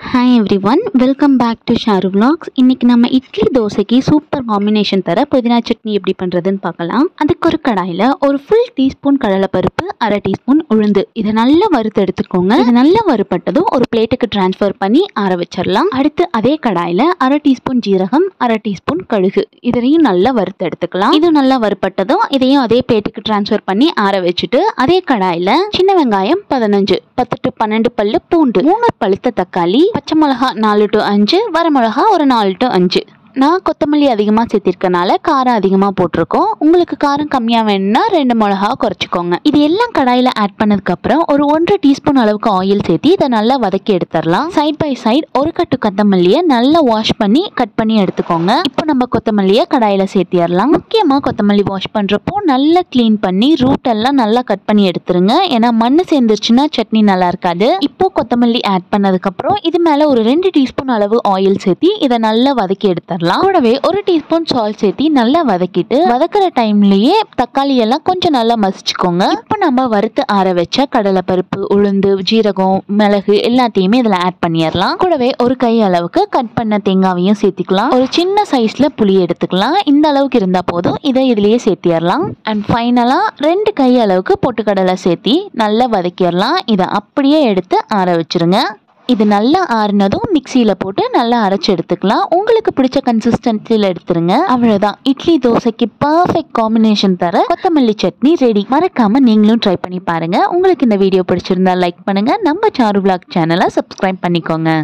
Hi everyone, welcome back to Sharu Vlogs. இன்னைக்கு நம்ம இட்லி தோசைக்கு சூப்பர் காம்பினேஷன் தர புதினா சட்னி எப்படி பண்றதுன்னு பார்க்கலாம். அதுக்கு ஒரு கடாயில ஒரு ஃபுல் டீஸ்பூன் கடலைப்பருப்பு, அரை டீஸ்பூன் உளுந்து இதை நல்லா வறுத்து எடுத்துக்கோங்க. இது நல்லா வறுபட்டதும் ஒரு பிளேட்டுக்கு டிரான்ஸ்ஃபர் பண்ணி ஆற வச்சிடலாம். அடுத்து அதே கடாயில அரை டீஸ்பூன் ஜீரகம், அரை டீஸ்பூன் கடுகு இதையும் நல்லா வறுத்து எடுத்துக்கலாம். இது நல்லா வறுபட்டதும் இதையும் அதே பிளேட்டுக்கு டிரான்ஸ்ஃபர் பண்ணி ஆற வச்சுட்டு அதே கடாயில சின்ன வெங்காயம் 10 to 12 பல்லு பூண்டு, 3 பழுத்த தக்காளி, பச்சை மிளகா 4 to 5, வரமிளகா ஒரு 4 to 5. நான் கொத்தமல்லி அதிகமாக சேர்த்திருக்கனால காரம் அதிகமாக போட்டிருக்கோம். உங்களுக்கு காரம் கம்மியாக வேணும்னா 2 மிளகா குறைச்சிக்கோங்க. இது எல்லாம் கடாயில் ஆட் பண்ணதுக்கப்புறம் ஒரு 1.5 டீஸ்பூன் அளவுக்கு ஆயில் சேர்த்து இதை நல்லா வதக்கி எடுத்துடலாம். சைட் பை சைட் ஒரு கட்டு கொத்தமல்லியை நல்லா வாஷ் பண்ணி கட் பண்ணி எடுத்துக்கோங்க. இப்போ நம்ம கொத்தமல்லியை கடாயில் சேர்த்திடலாம். முக்கியமாக கொத்தமல்லி வாஷ் பண்ணுறப்போ நல்லா க்ளீன் பண்ணி ரூட் எல்லாம் நல்லா கட் பண்ணி எடுத்துருங்க. ஏன்னா மண் சேர்ந்துருச்சுன்னா சட்னி நல்லா இருக்காது. இப்போ கொத்தமல்லி ஆட் பண்ணதுக்கப்புறம் இது மேலே ஒரு 2 டீஸ்பூன் அளவு ஆயில் சேர்த்து இதை நல்லா வதக்கி எடுத்துடலாம். கூடவே ஒரு டீஸ்பூன் சால்ட் சேர்த்து நல்லா வதக்கிட்டு வதக்குற டைம்லயே தக்காளி எல்லாம் கொஞ்சம் நல்லா மசிச்சுக்கோங்க. இப்போ நம்ம வறுத்து ஆற வச்ச கடலை பருப்பு, உளுந்து, ஜீரகம், மிளகு எல்லாத்தையுமே இதுல ஆட் பண்ணிடலாம். கூடவே ஒரு கை அளவுக்கு கட் பண்ண தேங்காவையும் சேர்த்துக்கலாம். ஒரு சின்ன சைஸ்ல புளி எடுத்துக்கலாம். இந்த அளவுக்கு இருந்தா போதும். இதை இதுலயே சேர்த்திடலாம். அண்ட் ஃபைனலா 2 கை அளவுக்கு பொட்டுக்கடலை சேர்த்தி நல்லா வதக்கிடலாம். இதை அப்படியே எடுத்து ஆற வச்சிருங்க. இது நல்லா ஆறுனதும் மிக்சியில் போட்டு நல்லா அரைச்சி எடுத்துக்கலாம். உங்களுக்கு பிடிச்ச கன்சிஸ்டன்சியில் எடுத்துருங்க. அவ்வளோதான், இட்லி தோசைக்கு பர்ஃபெக்ட் காம்பினேஷன் தர கொத்தமல்லி சட்னி ரெடி. மறக்காம நீங்களும் ட்ரை பண்ணி பாருங்க. உங்களுக்கு இந்த வீடியோ பிடிச்சிருந்தா லைக் பண்ணுங்க. நம்ம சாரு விளாக் சேனலை சப்ஸ்கிரைப் பண்ணிக்கோங்க.